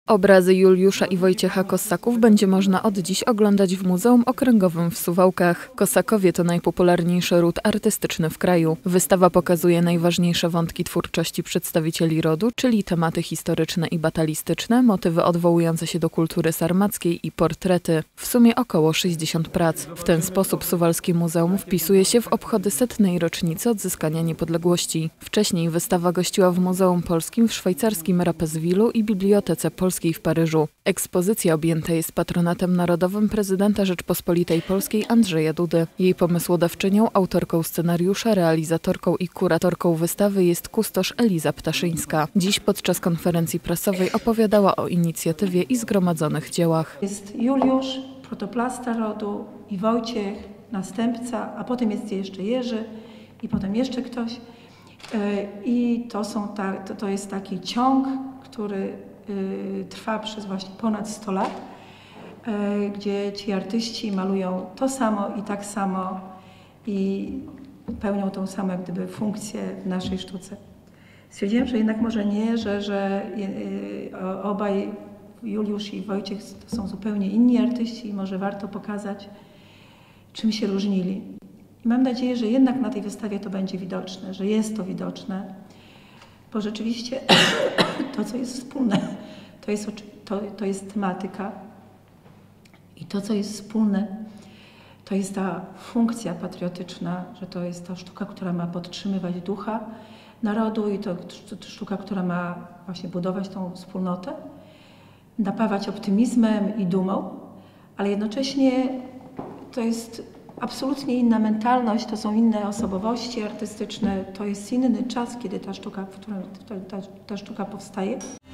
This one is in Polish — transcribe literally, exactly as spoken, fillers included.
Obrazy Juliusza i Wojciecha Kossaków będzie można od dziś oglądać w Muzeum Okręgowym w Suwałkach. Kossakowie to najpopularniejszy ród artystyczny w kraju. Wystawa pokazuje najważniejsze wątki twórczości przedstawicieli rodu, czyli tematy historyczne i batalistyczne, motywy odwołujące się do kultury sarmackiej i portrety. W sumie około sześćdziesiąt prac. W ten sposób Suwalskie Muzeum wpisuje się w obchody setnej rocznicy odzyskania niepodległości. Wcześniej wystawa gościła w Muzeum Polskim w szwajcarskim Rapperswilu i Bibliotece Polskiej w Paryżu. Ekspozycja objęta jest patronatem narodowym prezydenta Rzeczpospolitej Polskiej Andrzeja Dudy. Jej pomysłodawczynią, autorką scenariusza, realizatorką i kuratorką wystawy jest kustosz Eliza Ptaszyńska. Dziś podczas konferencji prasowej opowiadała o inicjatywie i zgromadzonych dziełach. Jest Juliusz, protoplasta rodu, i Wojciech, następca, a potem jest jeszcze Jerzy i potem jeszcze ktoś. I to, są ta, to, to jest taki ciąg, który trwa przez właśnie ponad sto lat, gdzie ci artyści malują to samo i tak samo i pełnią tą samą jak gdyby funkcję w naszej sztuce. Stwierdziłem, że jednak może nie, że, że obaj, Juliusz i Wojciech, to są zupełnie inni artyści i może warto pokazać, czym się różnili. I mam nadzieję, że jednak na tej wystawie to będzie widoczne, że jest to widoczne, bo rzeczywiście to, co jest wspólne, to jest, to, to jest tematyka i to, co jest wspólne, to jest ta funkcja patriotyczna, że to jest ta sztuka, która ma podtrzymywać ducha narodu i to, to sztuka, która ma właśnie budować tą wspólnotę, napawać optymizmem i dumą, ale jednocześnie to jest absolutnie inna mentalność, to są inne osobowości artystyczne, to jest inny czas, kiedy ta sztuka, w którym ta, ta, ta sztuka powstaje.